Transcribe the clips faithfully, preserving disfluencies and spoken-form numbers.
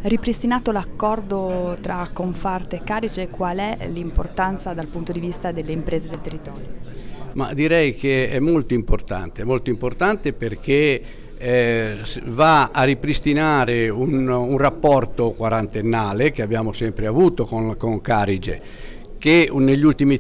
Ripristinato l'accordo tra Confarte e Carige, qual è l'importanza dal punto di vista delle imprese del territorio? Ma direi che è molto importante, è molto importante perché eh, va a ripristinare un, un rapporto quarantennale che abbiamo sempre avuto con, con Carige, che negli ultimi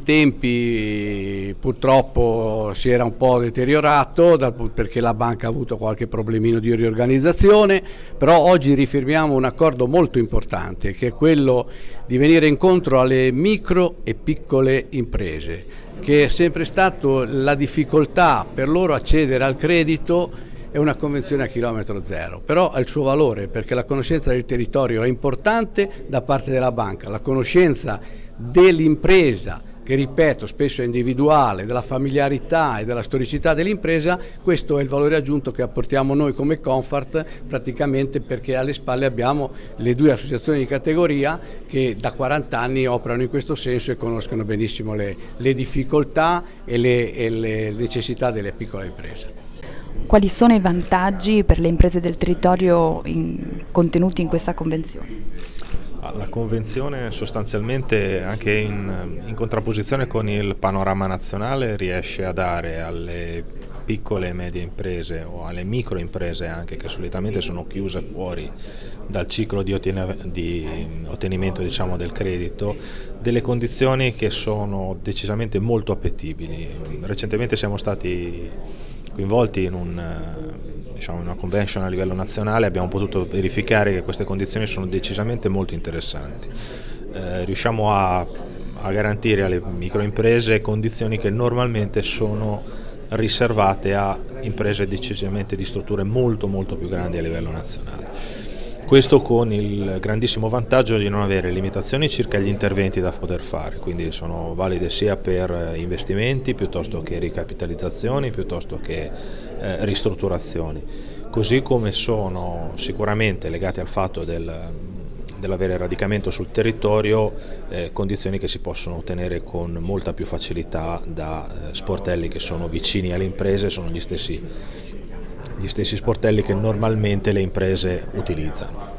tempi purtroppo si era un po' deteriorato perché la banca ha avuto qualche problemino di riorganizzazione, però oggi rifirmiamo un accordo molto importante che è quello di venire incontro alle micro e piccole imprese, che è sempre stato la difficoltà per loro accedere al credito. È una convenzione a chilometro zero, però ha il suo valore perché la conoscenza del territorio è importante da parte della banca, la conoscenza dell'impresa, che ripeto spesso è individuale, della familiarità e della storicità dell'impresa. Questo è il valore aggiunto che apportiamo noi come Confart, praticamente perché alle spalle abbiamo le due associazioni di categoria che da quaranta anni operano in questo senso e conoscono benissimo le, le difficoltà e le, e le necessità delle piccole imprese. Quali sono i vantaggi per le imprese del territorio in, contenuti in questa convenzione? La convenzione sostanzialmente, anche in, in contrapposizione con il panorama nazionale, riesce a dare alle piccole e medie imprese o alle micro imprese anche, che solitamente sono chiuse fuori dal ciclo di, otten di ottenimento, diciamo, del credito, delle condizioni che sono decisamente molto appetibili. Recentemente siamo stati coinvolti in un diciamo, una convention a livello nazionale, abbiamo potuto verificare che queste condizioni sono decisamente molto interessanti. Eh, riusciamo a, a garantire alle microimprese condizioni che normalmente sono riservate a imprese decisamente di strutture molto molto più grandi a livello nazionale. Questo con il grandissimo vantaggio di non avere limitazioni circa gli interventi da poter fare, quindi sono valide sia per investimenti piuttosto che ricapitalizzazioni, piuttosto che eh, ristrutturazioni, così come sono sicuramente legate al fatto del, dell'avere radicamento sul territorio, eh, condizioni che si possono ottenere con molta più facilità da eh, sportelli che sono vicini alle imprese, sono gli stessi gli stessi sportelli che normalmente le imprese utilizzano.